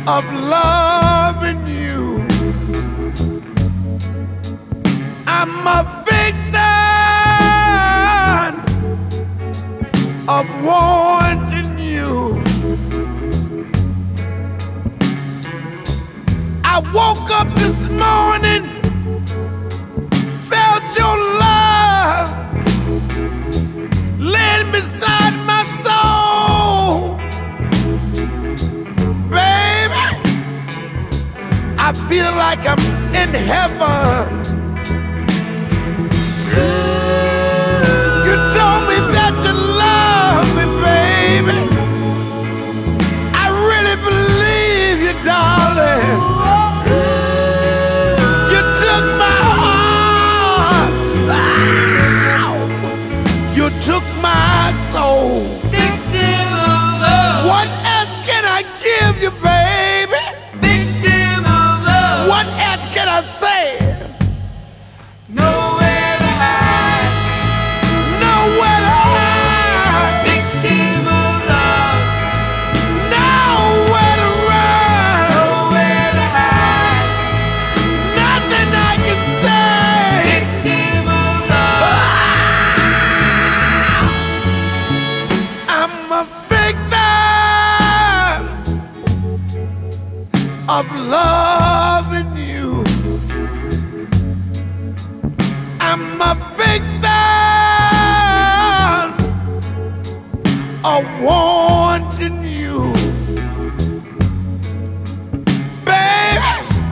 of loving you. I'm a victim of wanting you. I woke up this morning, felt your love laying beside my soul. Baby, I feel like I'm in heaven. You told me that you love me, baby. I really believe you, darling. You took my heart. You took my soul. Victim of love. What else can I give you, baby? Victim of love. What else can I say? Nowhere to hide. Nowhere to hide. Victim of love. Nowhere to run. Nowhere to hide. Nothing I can say. Victim of love. I'm a victim of loving you. I'm a victim of wanting you. Baby,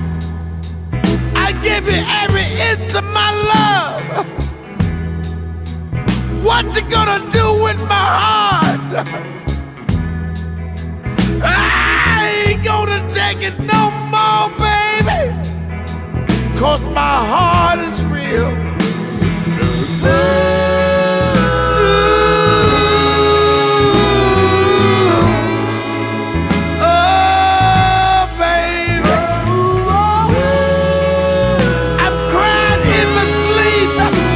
I give you every inch of my love. What you gonna do with my heart? I ain't gonna take it no more, baby, 'cause my heart is real. Oh, baby, I'm crying in my sleep.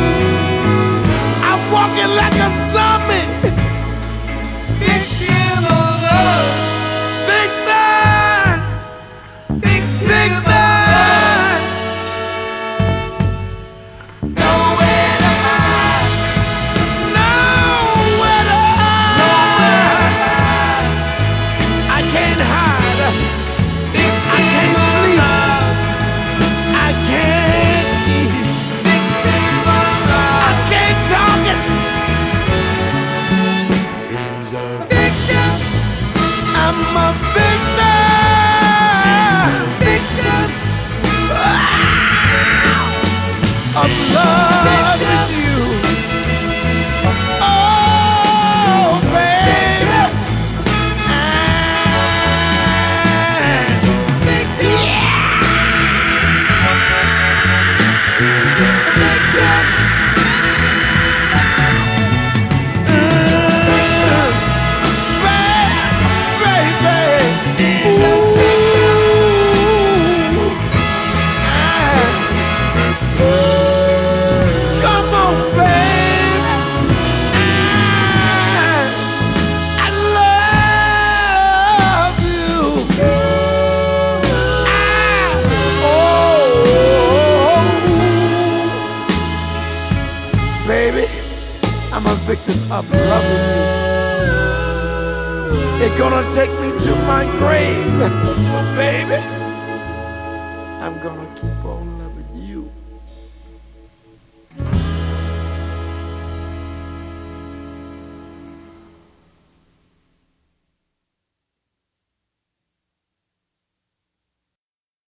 I'm walking like a zombie. Victim of love. Victim, Victim of victim. nowhere to hide. Nowhere to hide. I can't hide. I can't sleep. I can't eat. Victim of love. I can't talk it. Victim. I'm a victim. Victim. Of loving you. Oh, baby. Come on, baby. I love you. Baby, I'm a victim of loving you. It's gonna take me to my grave, baby. I'm gonna keep